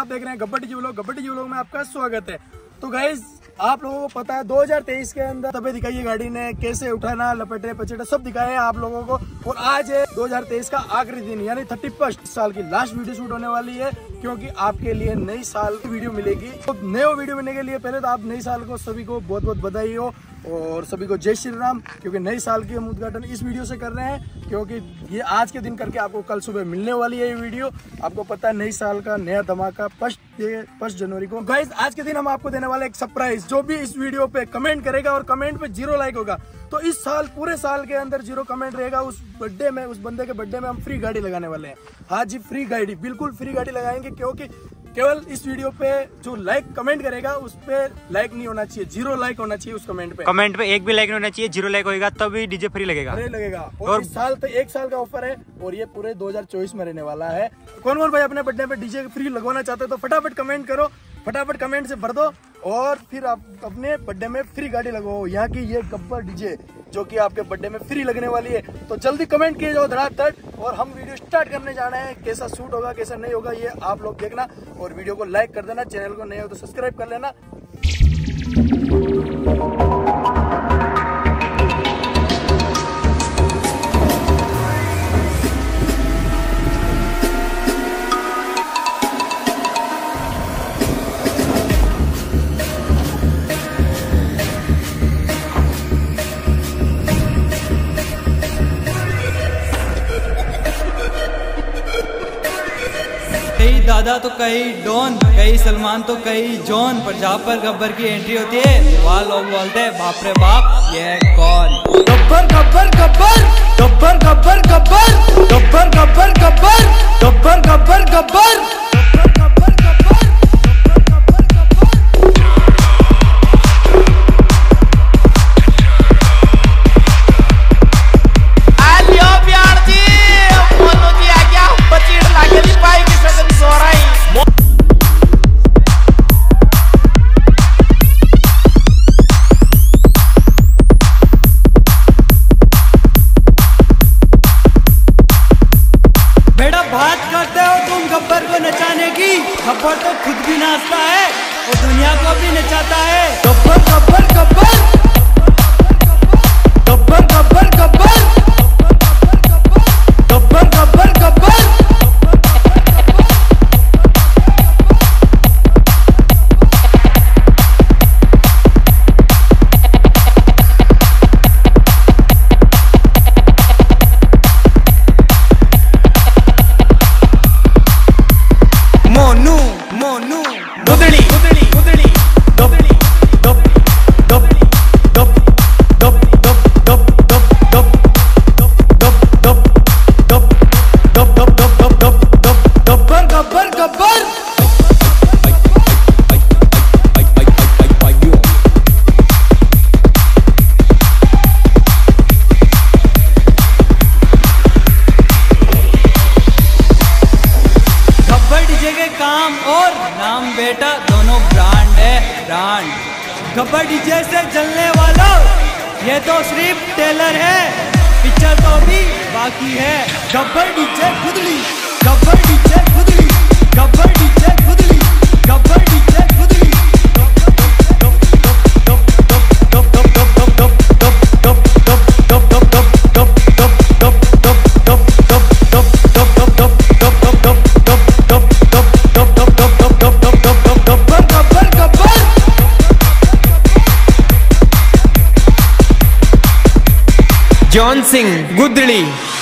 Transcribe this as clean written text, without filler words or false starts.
आप देख रहे हैं Gabbar DJ vlog. Gabbar DJ vlog में आपका स्वागत है। तो गाइस आप लोगों को पता है 2023 के अंदर तबे दिखाई है गाड़ी ने, कैसे उठाना, लपेटे पचेटे सब दिखाए हैं आप लोगों को। और आज है 2023 का आखिरी दिन यानी 31 साल की लास्ट वीडियो शूट होने वाली है, क्योंकि आपके लिए नई साल की वीडियो मिलेगी। तो नए वीडियो मिलने के लिए पहले तो आप नई साल को सभी को बहुत बहुत बधाई हो और सभी को जय श्री राम, क्योंकि नई साल की हम उद्घाटन इस वीडियो से कर रहे हैं, क्योंकि ये आज के दिन करके आपको कल सुबह मिलने वाली है ये वीडियो। आपको पता है नई साल का नया धमाका 1 जनवरी को। गाइस आज के दिन हम आपको देने वाले एक सरप्राइज, जो भी इस वीडियो पे कमेंट करेगा और कमेंट पे 0 लाइक होगा तो इस साल पूरे साल के अंदर 0 कमेंट रहेगा, उस बर्थडे में, उस बंदे के बर्थडे में हम फ्री गाड़ी लगाने वाले हैं। हाँ जी, फ्री गाड़ी, बिल्कुल फ्री गाड़ी लगाएंगे, क्योंकि केवल इस वीडियो पे जो लाइक कमेंट करेगा उस पे लाइक नहीं होना चाहिए, 0 लाइक होना चाहिए उस कमेंट पे एक भी लाइक नहीं होना चाहिए। 0 लाइक होगा तभी डीजे फ्री लगेगा। और इस साल तो 1 साल का ऑफर है और ये पूरे 2024 में रहने वाला है। कौन कौन भाई अपने बर्थडे पे डीजे फ्री लगवाना चाहते हो तो फटाफट कमेंट करो, फटाफट कमेंट से भर दो और फिर आप अपने बर्थडे में फ्री गाड़ी लगाओ। यहाँ की ये गब्बर डीजे जो कि आपके बर्थडे में फ्री लगने वाली है। तो जल्दी कमेंट किए जाओ धड़ाधड़ और हम वीडियो स्टार्ट करने जा रहे हैं। कैसा शूट होगा कैसा नहीं होगा ये आप लोग देखना और वीडियो को लाइक कर देना, चैनल को नए हो तो सब्सक्राइब कर लेना। कई दादा तो कई डॉन, कई सलमान तो कई जॉन, पर जहाँ पर गब्बर की एंट्री होती है वहाँ लोग बोलते हैं बाप रे बाप ये कौन। गब्बर गब्बर गब्बर गब्बर गब्बर गब्बर गब्बर गब्बर गब्बर गब्बर गब्बर गब्बर। गब्बर तो खुद भी नाचता है और दुनिया को भी नचाता है। गब्बर गब्बर गब्बर गब्बर गब्बर गब्बर गब्बर गब्बर गब्बर। काम और नाम बेटा दोनों ब्रांड है, ब्रांड। गब्बर डीजे से जलने वाला ये तो सिर्फ टेलर है, पिक्चर तो भी बाकी है। Gabbar DJ Khudli, Gabbar DJ Khudli, Gabbar DJ Khudli, Gabbar DJ Khudli. John Singh गुदड़ी।